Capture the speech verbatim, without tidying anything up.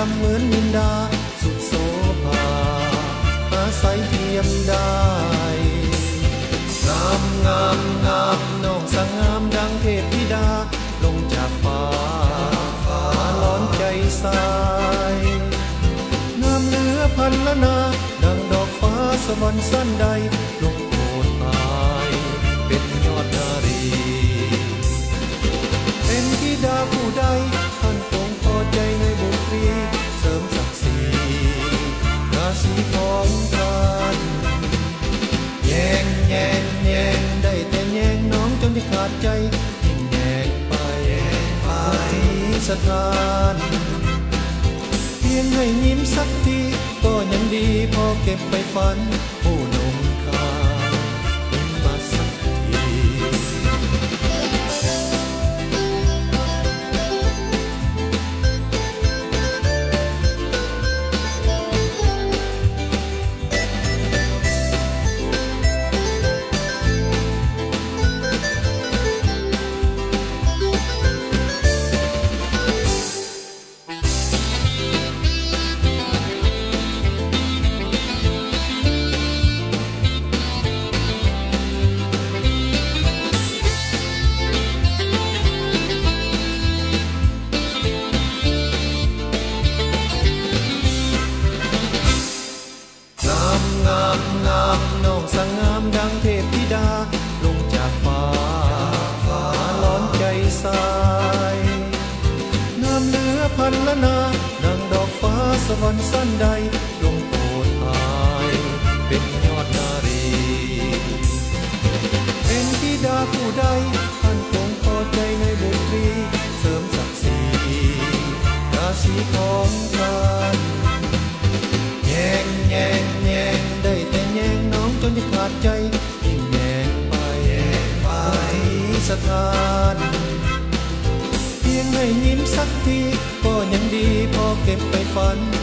ามเหมือนมินดาสุดโสภาอาศัยเทียมได้งามงามงามน้องสางงามดังเทพธิดาลงจากฟ้าฟ้าล้อนใจสายงามเหลือพันละนาดังดอกฟ้าสวรรค์สั้นใดลงโปรดอายเป็นยอดนารีเป็นธิดาผู้ใดท่านคงพอใจในบุตรีเสริมศักดิ์ศรีราศีของท่านแยงแยงแยงได้แต่แยงน้องจนจะขาดใจยิ่งแยงไปไปสถานเพียงให้ยิ้มสักทีก็ยังดีพอเก็บไปฝันผู้หนุ่มข้ายิ้มมาสักทีเทพธิดาลงจากฟ้าฟ้าล้อนใจสายงามเหลือพันละนาดังดอกฟ้าสวรรค์สั้นใดลงโปรดอายเป็นยอดนารีเป็นธิดาผู้ใดท่านคงพอใจในบุตรีเสริมศักดิ์ศรีราศีของท่านแยงแยงแยงได้แต่แยงน้องจนจะขาดใจยิ่งแยงไปไปสถานเพียงให้ยิ้มสักทีก็ยังดีพอเก็บไปฝัน